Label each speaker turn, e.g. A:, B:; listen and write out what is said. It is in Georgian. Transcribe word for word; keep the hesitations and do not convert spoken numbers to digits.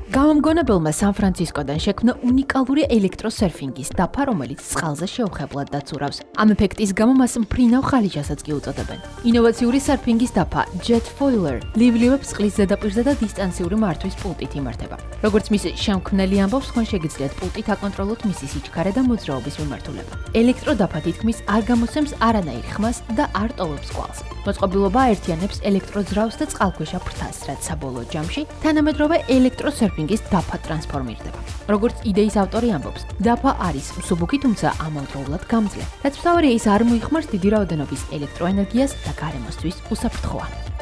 A: გამომგონებელმა სან-ფრანცისკოდან შექმნა უნიკალური ელექტროსერფინგის დაფა, რომელიც წყალზე შეუხებლად დაცურავს. ამ ეფექტის გამო მას მფრინავ ხალიჩასაც კი უწოდებენ. ინოვაციური სერფინგის დაფა Jet Foiler ლივლიებს წყლის ზედაპირზე და დისტანციური მართვის პულტით იმართება. როგორც მის შემქმნელი ამბობს, თქვენ შეგიძლიათ პულტით აკონტროლოთ მისი სიჩქარე და მოძრაობის მიმართულება. ელექტროდაფა თითქმის არ გამოსცემს არანაირ ხმას და არ ტოვებს კვალს. მოწყობილობა აერთიანებს ელექტროძრავს და წყალქვეშა ფრთას, რაც საბოლოო ჯამში თანამედროვე ელექტროსერფინგის დაფა ტრანსფორმირდება. როგორც იდეის ავტორი ამბობს, დაფა არის მსუბუქი, თუმცა ამავდროულად გამძლე, რაც მთავარია ის არ მოიხმარს დიდი რაოდენობის ელექტროენერგიას და გარემოსთვის უსაფრთხოა.